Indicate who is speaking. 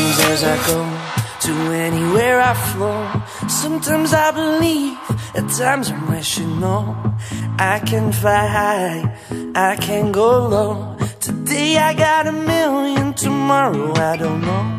Speaker 1: wings as I go to anywhere I flow. Sometimes I believe, at times I'm wishing, no, I can fly high, I can go low. Today I got a million, tomorrow I don't know.